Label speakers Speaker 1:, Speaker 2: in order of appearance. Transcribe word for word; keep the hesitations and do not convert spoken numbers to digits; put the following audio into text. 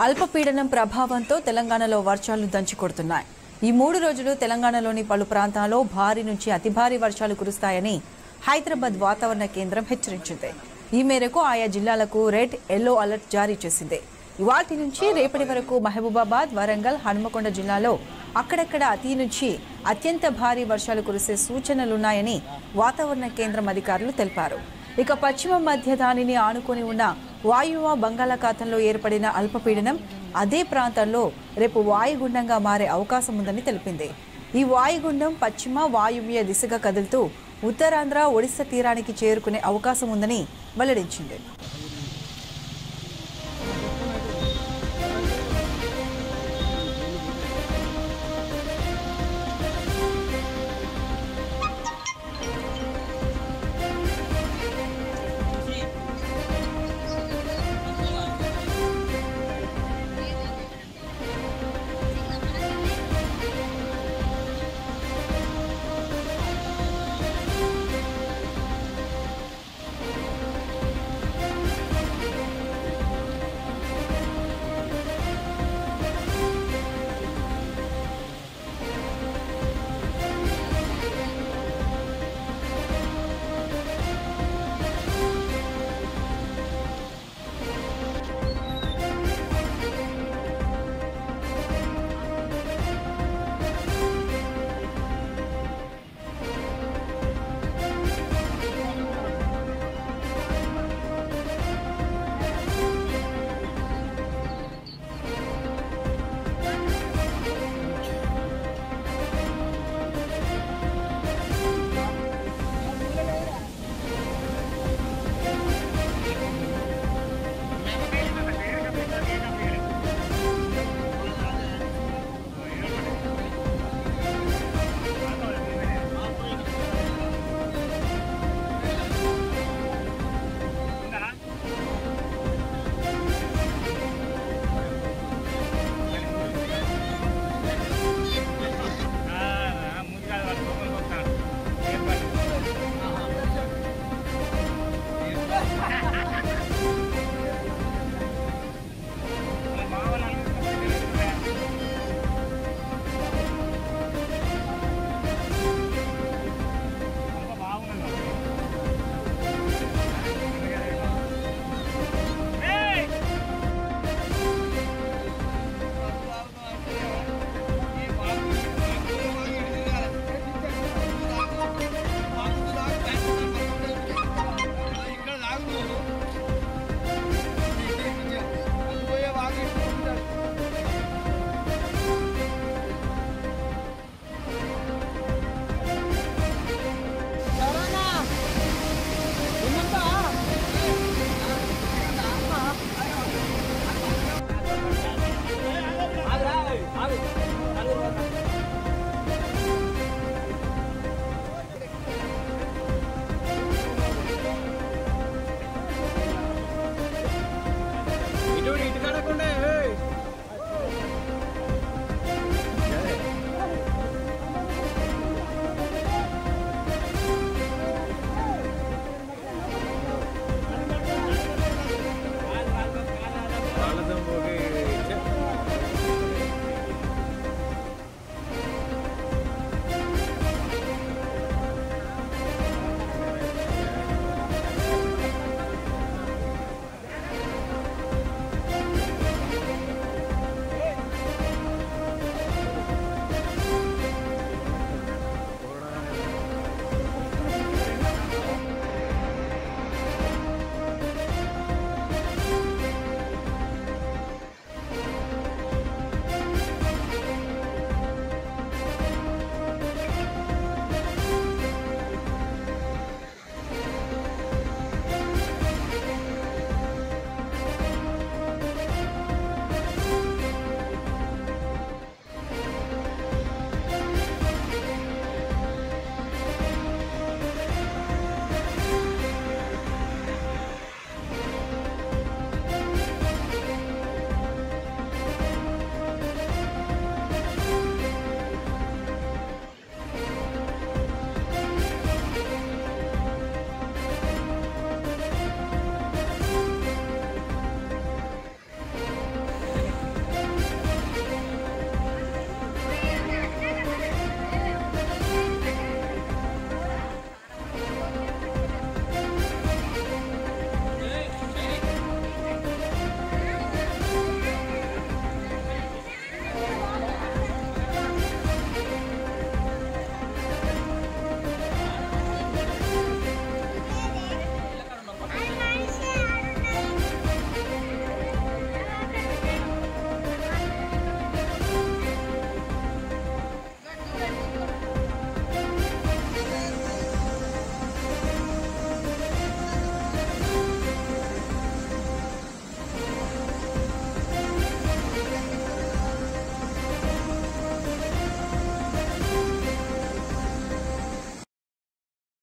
Speaker 1: అల్పపీడనం ప్రభావంతో తెలంగాణలో వర్షాలు దంచుకొడుతున్నాయి. ఈ మూడు రోజులు తెలంగాణలోని పలు ప్రాంతాల్లో భారీ నుంచి అతి భారీ వర్షాలు కురుస్తాయని హైదరాబాద్ వాతావరణ కేంద్రం హెచ్చరించింది. ఈ మేరకు ఆయా జిల్లాలకు రెడ్, ఎల్లో అలర్ట్ జారీ చేసింది. ఇవాల్టి నుంచి రేపటి వరకు మహబూబాబాద్, వరంగల్, హనుమకొండ జిల్లాలో అక్కడక్కడ అతి నుంచి అత్యంత భారీ వర్షాలు కురిసే సూచనలున్నాయని వాతావరణ కేంద్రం అధికారులు తెలిపారు. ఇక పశ్చిమ మధ్య దానిని ఆనుకొని ఉన్న వాయువ్య బంగాళాఖాతంలో ఏర్పడిన అల్పపీడనం అదే ప్రాంతాల్లో రేపు వాయుగుండంగా మారే అవకాశం ఉందని తెలిపింది. ఈ వాయుగుండం పశ్చిమ వాయువ్య దిశగా కదులుతూ ఉత్తరాంధ్ర, ఒడిశా తీరానికి చేరుకునే అవకాశం ఉందని వెల్లడించింది.